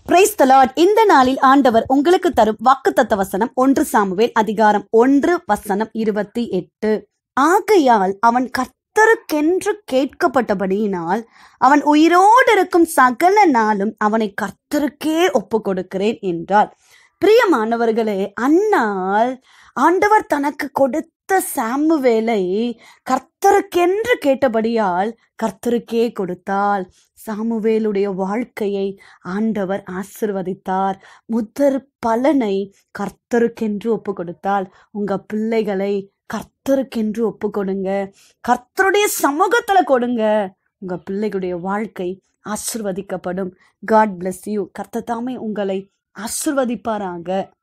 Praise the Lord. இந்த நாளில் ஆண்டவர் உங்களுக்கு தரும் வாக்குத்தத்த வசனம் 1 சாமுவேல் அதிகாரம் 1 வசனம் 28. ஆகையால் அவன் கர்த்தருக்கென்று கேட்கப்பட்டபடியினால் அவன் உயிரோடு இருக்கும் சகல நாளும் அவனை கர்த்தருக்கே ஒப்பு கொடுக்கிறேன் என்றார். பிரியமானவர்களே, அந்நாள் ஆண்டவர் தனக்கு கொடுத்த சாமுவேலை கர்த்தருக்கென்று கேட்டபடியால் கர்த்தருக்கே கொடுத்தாள். சாமுவேலுடைய வாழ்க்கையை ஆண்டவர் ஆசிர்வதித்தார். முதற் பலனை கர்த்தருக்கென்று ஒப்பு கொடுத்தாள். உங்க பிள்ளைகளை கர்த்தருக்கென்று ஒப்பு கொடுங்க, கர்த்தருடைய சமூகத்துல கொடுங்க. உங்க பிள்ளைகளுடைய வாழ்க்கை ஆசிர்வதிக்கப்படும். God bless you. கர்த்தர் தாமே உங்களை ஆசிர்வதிப்பாராக.